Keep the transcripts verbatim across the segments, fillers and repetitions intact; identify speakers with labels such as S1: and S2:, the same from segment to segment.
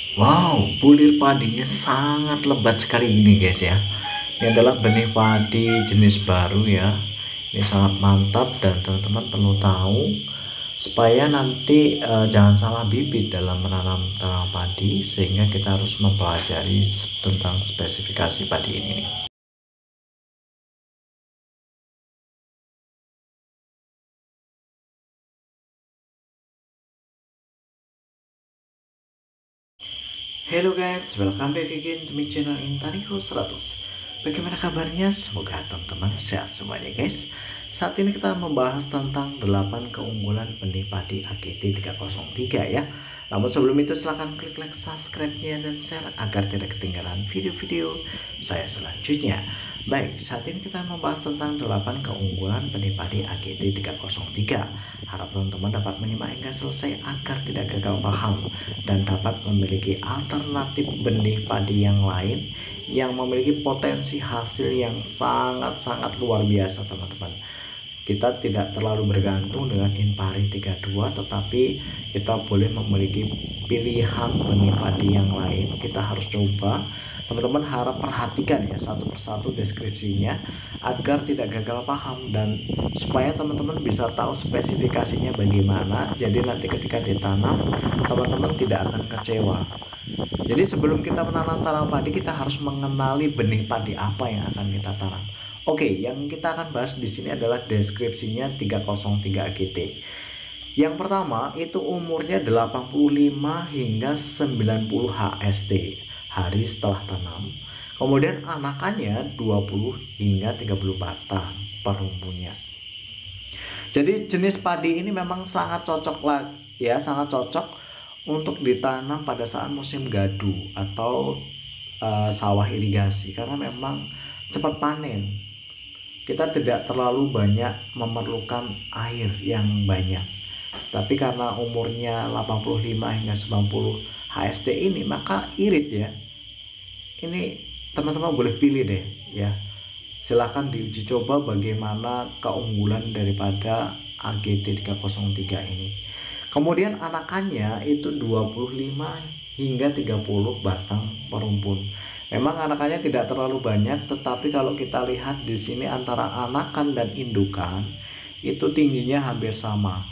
S1: Wow, bulir padinya sangat lebat sekali ini guys ya. Ini adalah benih padi jenis baru ya. Ini sangat mantap dan teman-teman perlu tahu supaya nanti eh, jangan salah bibit dalam menanam tanaman padi, sehingga kita harus mempelajari tentang spesifikasi padi ini nih. Hello guys, welcome back again to my channel Intaniho seratus. Bagaimana kabarnya? Semoga teman-teman sehat semuanya guys. Saat ini kita membahas tentang delapan keunggulan benih padi A G T tiga nol tiga ya. Namun sebelum itu silahkan klik like, subscribe-nya dan share agar tidak ketinggalan video-video saya selanjutnya. Baik, saat ini kita membahas tentang delapan keunggulan benih padi A G T tiga nol tiga. Harap teman-teman dapat menyimak hingga selesai agar tidak gagal paham dan dapat memiliki alternatif benih padi yang lain yang memiliki potensi hasil yang sangat-sangat luar biasa teman-teman. Kita tidak terlalu bergantung dengan Inpari tiga puluh dua, tetapi kita boleh memiliki pilihan benih padi yang lain. Kita harus coba. Teman-teman harap perhatikan ya satu persatu deskripsinya agar tidak gagal paham dan supaya teman-teman bisa tahu spesifikasinya bagaimana. Jadi nanti ketika ditanam teman-teman tidak akan kecewa. Jadi sebelum kita menanam tanaman padi, kita harus mengenali benih padi apa yang akan kita tanam. Oke, yang kita akan bahas di sini adalah deskripsinya tiga nol tiga A G T. Yang pertama itu umurnya delapan puluh lima hingga sembilan puluh H S T hari setelah tanam. Kemudian anakannya dua puluh hingga tiga puluh batang per rumputnya. Jadi jenis padi ini memang sangat cocok lah ya, sangat cocok untuk ditanam pada saat musim gadu atau uh, sawah irigasi karena memang cepat panen. Kita tidak terlalu banyak memerlukan air yang banyak. Tapi karena umurnya delapan puluh lima hingga sembilan puluh H S T ini, maka irit ya. Ini teman-teman boleh pilih deh ya. Silahkan diuji coba bagaimana keunggulan daripada A G T tiga nol tiga ini. Kemudian anakannya itu dua puluh lima hingga tiga puluh batang per rumpun. Memang anakannya tidak terlalu banyak, tetapi kalau kita lihat di sini antara anakan dan indukan itu tingginya hampir sama.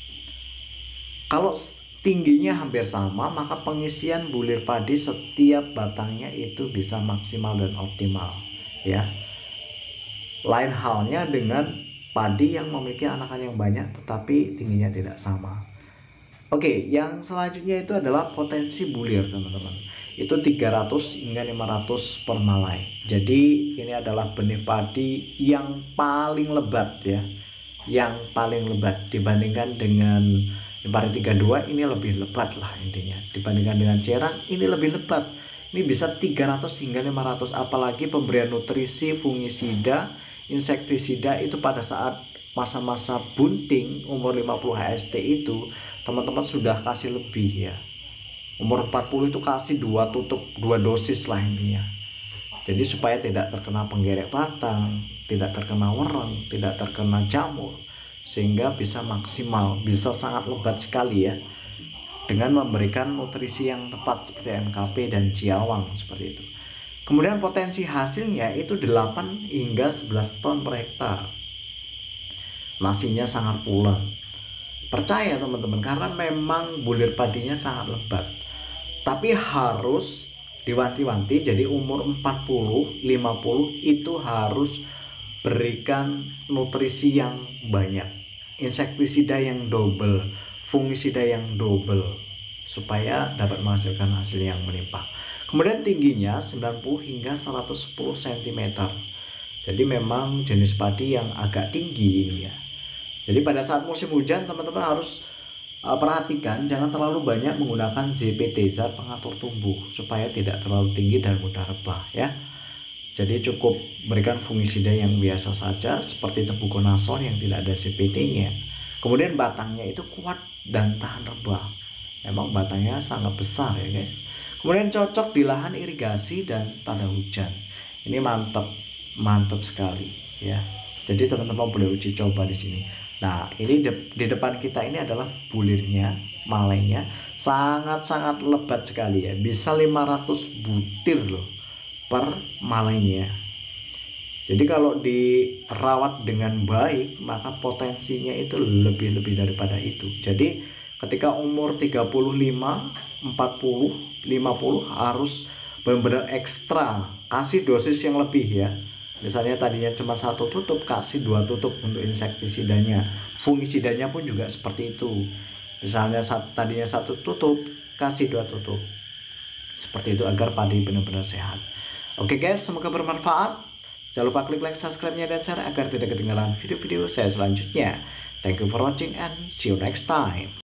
S1: Kalau tingginya hampir sama, maka pengisian bulir padi setiap batangnya itu bisa maksimal dan optimal ya. Lain halnya dengan padi yang memiliki anakan yang banyak tetapi tingginya tidak sama. Oke, yang selanjutnya itu adalah potensi bulir teman-teman. Itu tiga ratus hingga lima ratus per malai. Jadi ini adalah benih padi yang paling lebat ya. Yang paling lebat dibandingkan dengan Inpari tiga puluh dua, ini lebih lebat lah intinya. Dibandingkan dengan Cerang ini lebih lebat. Ini bisa tiga ratus hingga lima ratus, apalagi pemberian nutrisi, fungisida, insektisida itu pada saat masa-masa bunting umur lima puluh H S T itu teman-teman sudah kasih lebih ya. Umur empat puluh itu kasih dua tutup dua dosis lah intinya. Jadi supaya tidak terkena penggerek batang, tidak terkena wereng, tidak terkena jamur, sehingga bisa maksimal, bisa sangat lebat sekali ya, dengan memberikan nutrisi yang tepat seperti M K P dan Ciawang seperti itu. Kemudian potensi hasilnya itu delapan hingga sebelas ton per hektar. Nasinya sangat pulen. Percaya teman-teman, karena memang bulir padinya sangat lebat. Tapi harus diwanti-wanti, jadi umur empat puluh lima puluh itu harus berikan nutrisi yang banyak, insektisida yang double, fungisida yang double, supaya dapat menghasilkan hasil yang melimpah. Kemudian tingginya sembilan puluh hingga seratus sepuluh sentimeter. Jadi memang jenis padi yang agak tinggi ini ya. Jadi pada saat musim hujan teman-teman harus uh, perhatikan jangan terlalu banyak menggunakan Z P T, zat pengatur tumbuh, supaya tidak terlalu tinggi dan mudah rebah ya. Jadi cukup berikan fungisida yang biasa saja seperti tebukonazol yang tidak ada C P T-nya. Kemudian batangnya itu kuat dan tahan rebah. Memang batangnya sangat besar ya guys. Kemudian cocok di lahan irigasi dan tanda hujan. Ini mantap, mantap sekali ya. Jadi teman-teman boleh uji coba di sini. Nah, ini de di depan kita ini adalah bulirnya. malainya sangat-sangat lebat sekali ya, bisa lima ratus butir loh per malainya. Jadi kalau dirawat dengan baik maka potensinya itu lebih-lebih daripada itu. Jadi ketika umur tiga puluh lima, empat puluh, lima puluh harus benar-benar ekstra, kasih dosis yang lebih ya. Misalnya tadinya cuma satu tutup, kasih dua tutup untuk insektisidanya. Fungisidanya pun juga seperti itu. Misalnya tadinya satu tutup, kasih dua tutup. Seperti itu agar padi benar-benar sehat. Oke guys, semoga bermanfaat. Jangan lupa klik like, subscribe-nya, dan share agar tidak ketinggalan video-video saya selanjutnya. Thank you for watching and see you next time.